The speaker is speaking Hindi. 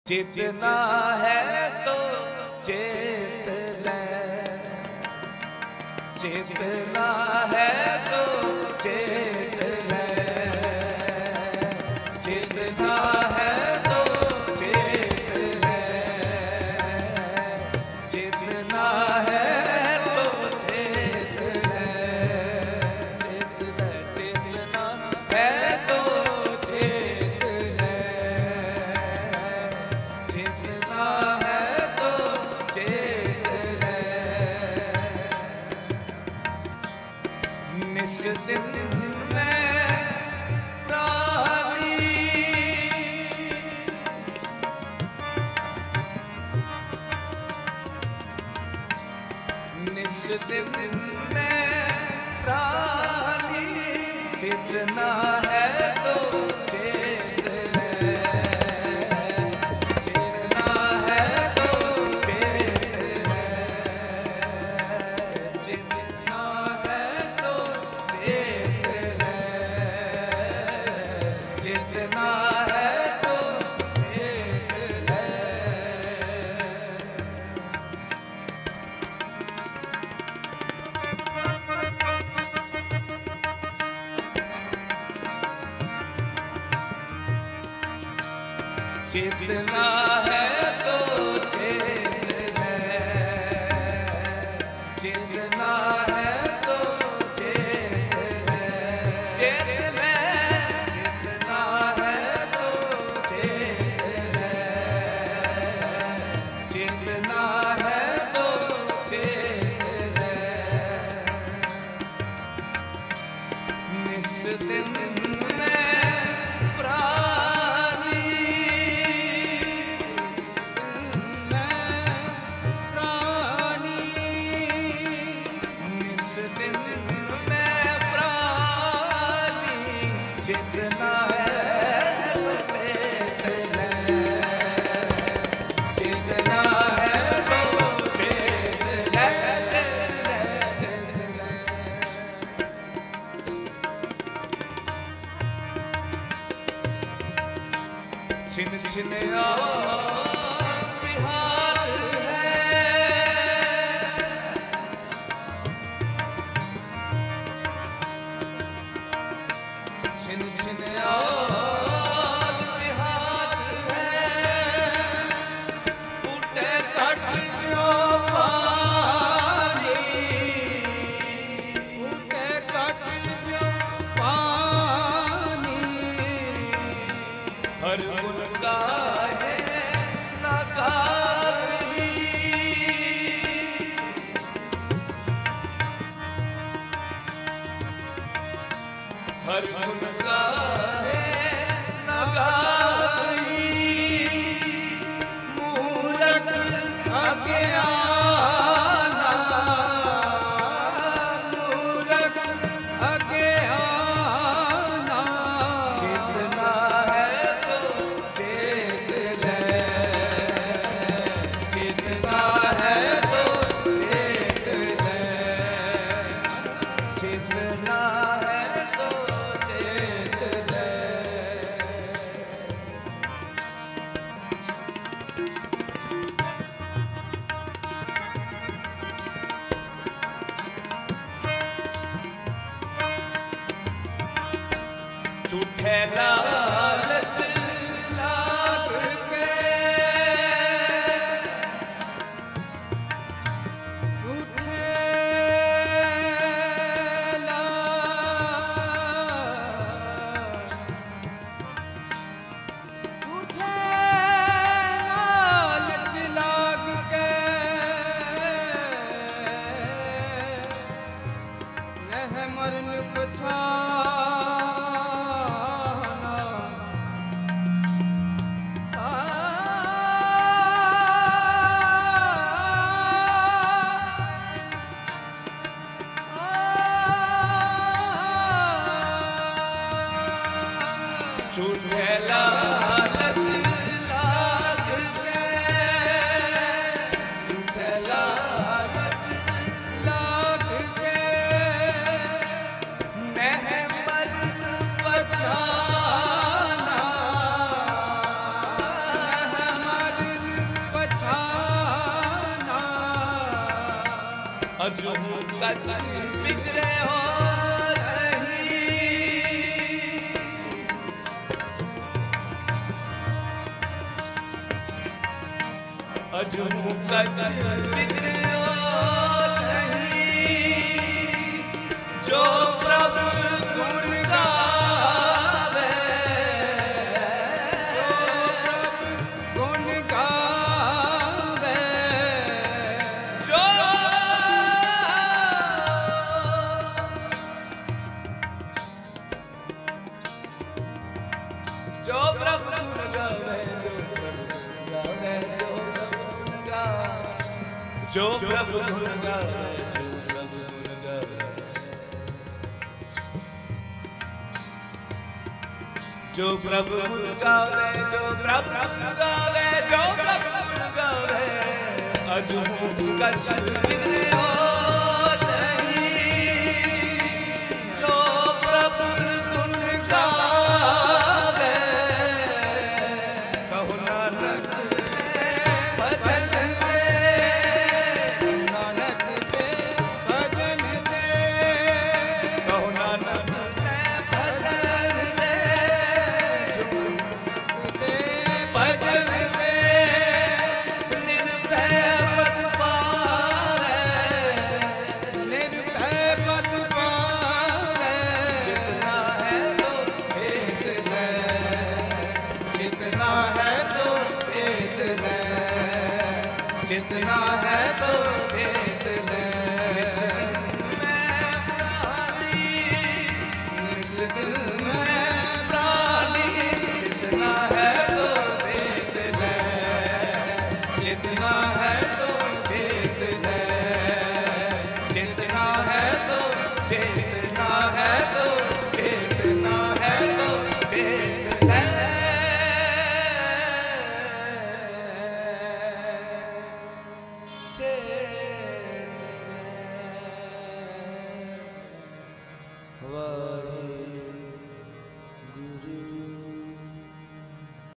जितना है तो चेत ले, जितना है तो चेत ले, जितना है तो चेत ले, जितना है तो चेत ले, जितना है तो चेत ले, जितना है तो चेत ले। निस दिन में प्राणी निस दिन में प्राणी, जितना है तो चेत ले, जितना है तो चेत ले, जितना है तो चेत ले, जितना है तो चेत ले। जितना है तो चेत ले, जितना है तो चेत ले, चेत ले, जितना है तो चेत ले, जितना है तो चेत ले। निस दिन में प्राणी निस दिन में प्राणी, जितना है तो चेत ले, जितना है तो चेत ले, चेत ले, चेत ले। छिन छिन बिहार है, छिन छिन बिहार है, फूटे कट जो पानी, फूटे कट जो पानी, हर गुण का है नगारी, हर गुण का है नगारी, मूरख अज्ञाना, मूरख अज्ञाना, जितना है तो चेत ले, जितना है तो चेत ले, जितना है तो चेत ले। झूठे लालच लाग के, झूठे लालच लाग के, यह मरण पछाना, अजू कछ बिगड़े हो अजू कछ बिगड़े नहीं जो प्रभु गुण गावे जो प्रभु गुण गावे जो प्रभु गुण गावे जो प्रभु गुण गावे जो प्रभु गुण गावे जो प्रभु गुण गावे अजू कछ बिगड़े हो नहीं जो प्रभु गुण गावे कहो नानक जितना है तो चेत ले इस दिल में प्राणी जितना है तो चेत ले जितना है तो चेत ले जितना है तो चेतना है तो चेतना है तो चेत ले वाह